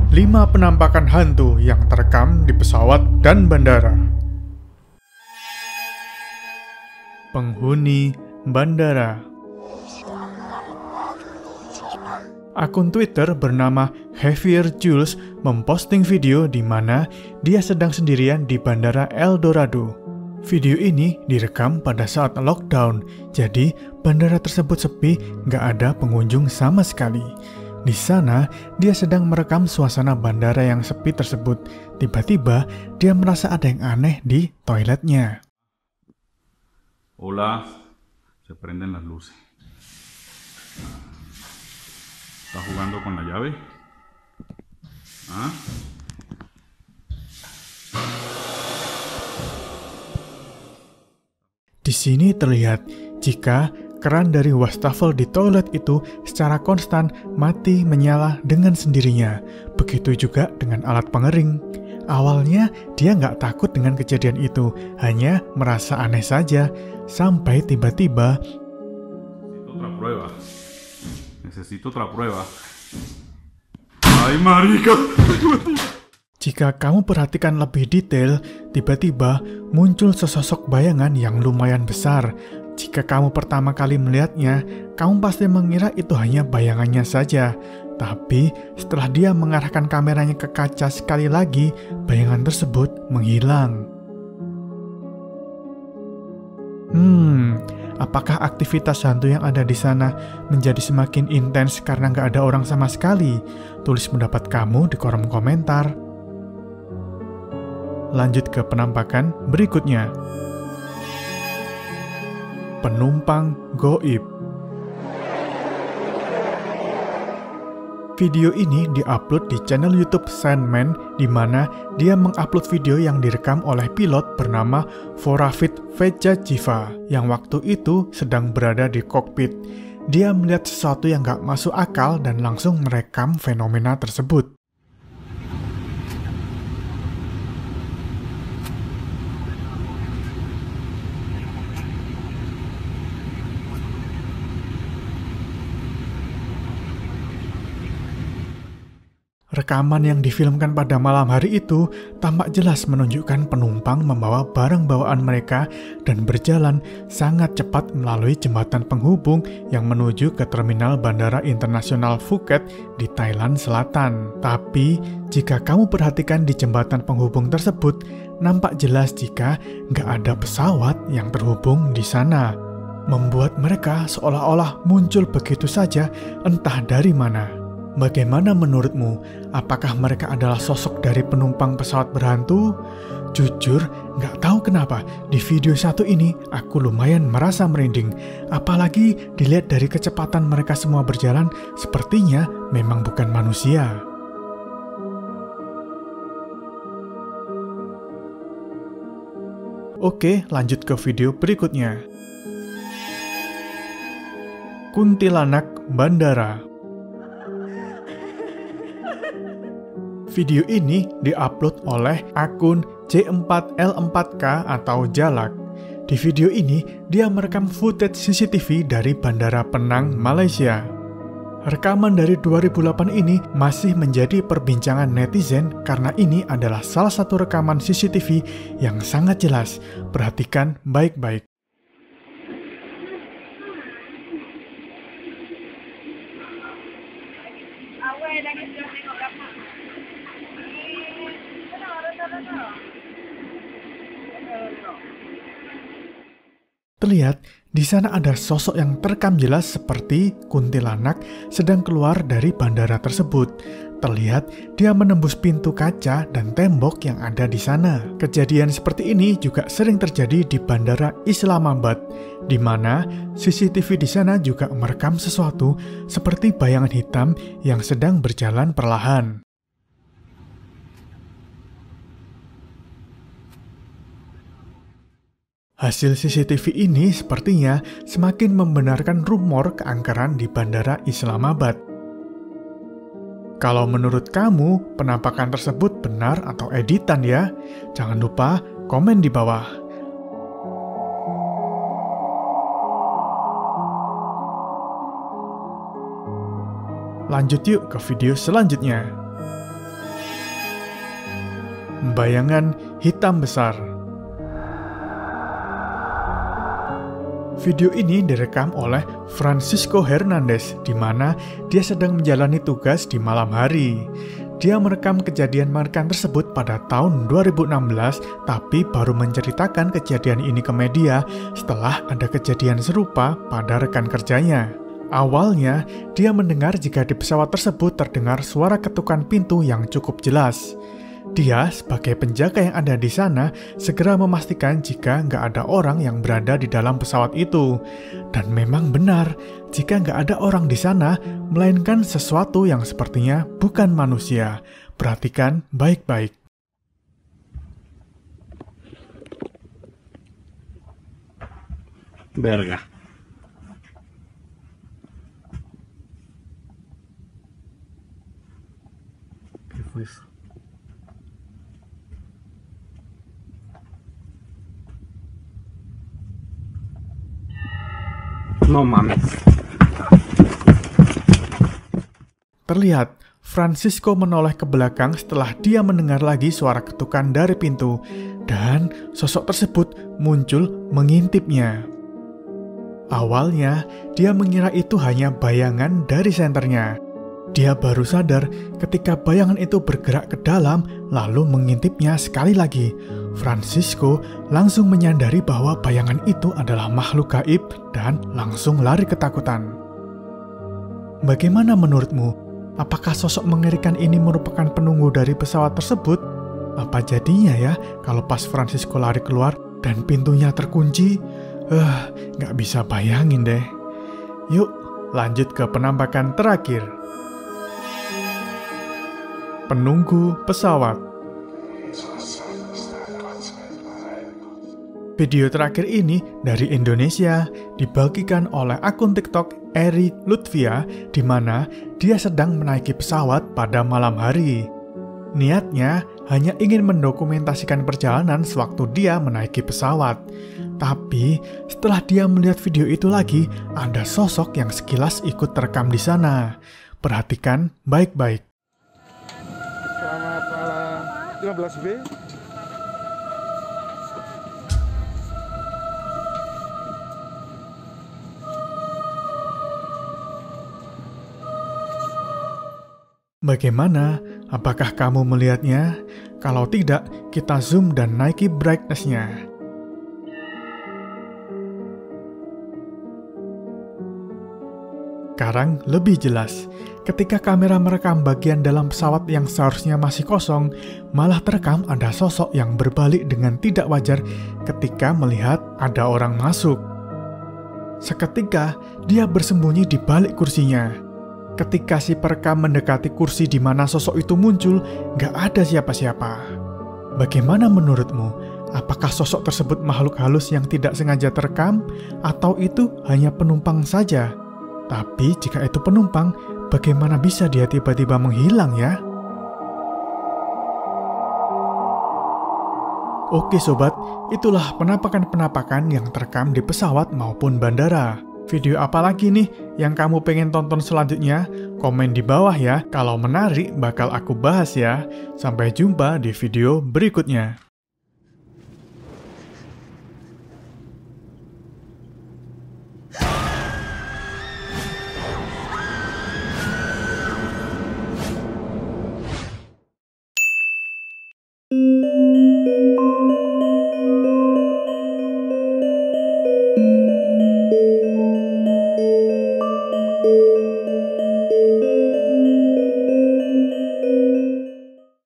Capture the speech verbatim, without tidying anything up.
lima penampakan hantu yang terekam di pesawat dan bandara. Penghuni bandara. Akun Twitter bernama Javier Jules memposting video di mana dia sedang sendirian di Bandara El Dorado. Video ini direkam pada saat lockdown, jadi bandara tersebut sepi, nggak ada pengunjung sama sekali. Di sana, dia sedang merekam suasana bandara yang sepi tersebut. Tiba-tiba, dia merasa ada yang aneh di toiletnya. Hola, se prenden las luces. ¿Estás jugando con la llave? ¿Ah? Di sini terlihat jika keran dari wastafel di toilet itu secara konstan mati menyala dengan sendirinya. Begitu juga dengan alat pengering. Awalnya dia nggak takut dengan kejadian itu, hanya merasa aneh saja. Sampai tiba-tiba Necesito otra prueba. Ay, marica. Jika kamu perhatikan lebih detail, tiba-tiba muncul sesosok bayangan yang lumayan besar. Jika kamu pertama kali melihatnya, kamu pasti mengira itu hanya bayangannya saja. Tapi setelah dia mengarahkan kameranya ke kaca sekali lagi, bayangan tersebut menghilang. Hmm... Apakah aktivitas hantu yang ada di sana menjadi semakin intens karena nggak ada orang sama sekali? Tulis pendapat kamu di kolom komentar. Lanjut ke penampakan berikutnya. Penumpang goib. Video ini diupload di channel YouTube Sandman, di mana dia mengupload video yang direkam oleh pilot bernama Voravit Vejajiva yang waktu itu sedang berada di kokpit. Dia melihat sesuatu yang gak masuk akal dan langsung merekam fenomena tersebut. Rekaman yang difilmkan pada malam hari itu tampak jelas menunjukkan penumpang membawa barang bawaan mereka dan berjalan sangat cepat melalui jembatan penghubung yang menuju ke terminal Bandara Internasional Phuket di Thailand Selatan. Tapi, jika kamu perhatikan di jembatan penghubung tersebut, nampak jelas jika nggak ada pesawat yang terhubung di sana. Membuat mereka seolah-olah muncul begitu saja entah dari mana. Bagaimana menurutmu? Apakah mereka adalah sosok dari penumpang pesawat berhantu? Jujur, nggak tahu kenapa di video satu ini aku lumayan merasa merinding. Apalagi dilihat dari kecepatan mereka semua berjalan, sepertinya memang bukan manusia. Oke, lanjut ke video berikutnya. Kuntilanak Bandara. Video ini diupload oleh akun J empat L empat K atau Jalak. Di video ini, dia merekam footage C C T V dari Bandara Penang, Malaysia. Rekaman dari dua ribu delapan ini masih menjadi perbincangan netizen karena ini adalah salah satu rekaman C C T V yang sangat jelas. Perhatikan baik-baik. Terlihat, di sana ada sosok yang terekam jelas seperti kuntilanak sedang keluar dari bandara tersebut. Terlihat, dia menembus pintu kaca dan tembok yang ada di sana. Kejadian seperti ini juga sering terjadi di Bandara Islamabad, di mana C C T V di sana juga merekam sesuatu seperti bayangan hitam yang sedang berjalan perlahan. Hasil C C T V ini sepertinya semakin membenarkan rumor keangkeran di Bandara Islamabad. Kalau menurut kamu, penampakan tersebut benar atau editan ya? Jangan lupa komen di bawah. Lanjut yuk ke video selanjutnya. bayangan hitam besar. Video ini direkam oleh Francisco Hernandez, di mana dia sedang menjalani tugas di malam hari. Dia merekam kejadian mengerikan tersebut pada tahun dua ribu enam belas, tapi baru menceritakan kejadian ini ke media setelah ada kejadian serupa pada rekan kerjanya. Awalnya, dia mendengar jika di pesawat tersebut terdengar suara ketukan pintu yang cukup jelas. Dia, sebagai penjaga yang ada di sana, segera memastikan jika nggak ada orang yang berada di dalam pesawat itu. Dan memang benar, jika nggak ada orang di sana, melainkan sesuatu yang sepertinya bukan manusia. Perhatikan baik-baik. Verga. ¿Qué fue eso? No mames. Terlihat, Francisco menoleh ke belakang setelah dia mendengar lagi suara ketukan dari pintu, dan sosok tersebut muncul mengintipnya. Awalnya, dia mengira itu hanya bayangan dari senternya. Dia baru sadar ketika bayangan itu bergerak ke dalam lalu mengintipnya sekali lagi. Francisco langsung menyadari bahwa bayangan itu adalah makhluk gaib dan langsung lari ketakutan. Bagaimana menurutmu? Apakah sosok mengerikan ini merupakan penunggu dari pesawat tersebut? Apa jadinya ya kalau pas Francisco lari keluar dan pintunya terkunci? Eh, uh, nggak bisa bayangin deh. Yuk, lanjut ke penampakan terakhir. Penunggu pesawat. Video terakhir ini dari Indonesia dibagikan oleh akun TikTok Eri Lutfia, di mana dia sedang menaiki pesawat pada malam hari. Niatnya hanya ingin mendokumentasikan perjalanan sewaktu dia menaiki pesawat. Tapi setelah dia melihat video itu lagi, ada sosok yang sekilas ikut terekam di sana. Perhatikan baik-baik. Selamat malam. lima belas B. Bagaimana? Apakah kamu melihatnya? Kalau tidak, kita zoom dan naiki brightness-nya. Sekarang lebih jelas. Ketika kamera merekam bagian dalam pesawat yang seharusnya masih kosong, malah terekam ada sosok yang berbalik dengan tidak wajar ketika melihat ada orang masuk. Seketika, dia bersembunyi di balik kursinya. Ketika si perekam mendekati kursi di mana sosok itu muncul, gak ada siapa-siapa. Bagaimana menurutmu? Apakah sosok tersebut makhluk halus yang tidak sengaja terekam? Atau itu hanya penumpang saja? Tapi jika itu penumpang, bagaimana bisa dia tiba-tiba menghilang ya? Oke sobat, itulah penampakan-penampakan yang terekam di pesawat maupun bandara. Video apa lagi nih yang kamu pengen tonton selanjutnya? Komen di bawah ya, kalau menarik bakal aku bahas ya. Sampai jumpa di video berikutnya. Thank you.